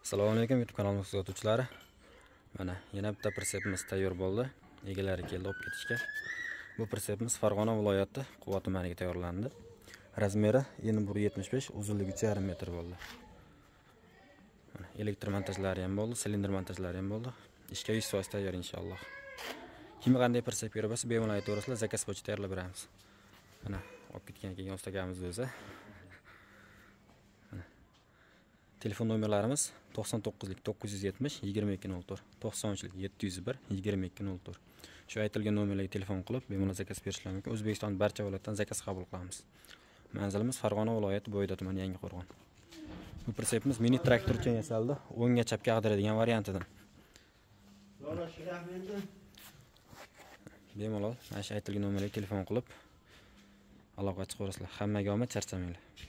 Assalomu alaykum YouTube kanalimiz kuzatuvchilari. Mana yana bitta pritsepimiz tayyor bo'ldi. Egalari keldi olib ketishga. Bu pritsepimiz Farg'ona viloyati Quva tumaniga tayyorlandi. Razmeri 1.75, uzunligi 3,5 metr bo'ldi. Mana elektr montajlari ham bo'ldi, silindr montajlari ham bo'ldi. Ishga 100% tayyor inshaalloh. Kim qanday pritsep kerak bo'lsa bemalol aytaverasizlar, zakaz bo'yicha tayyorlab beramiz. Mana olib ketgan keyin ustagamiz o'zi. Telefon nomerlarimiz 99lik 970 2204, 93lik 701 2204. Shu aytilgan nomerlarga telefon qilib bemalol zakaz berishlari mumkin. O'zbekiston barcha viloyatdan zakaz qabul qilamiz. Manzilimiz Farg'ona viloyati Bo'yda tumani, Yangiqo'rg'on. Bu pritsepimiz mini traktor uchun yasaldi. O'ngga chapga ag'diradigan variantidan. Bemalol mana shu aytilgan nomerlarga telefon qilib aloqa chiqarasizlar. Hammaga omad, charchamanglar.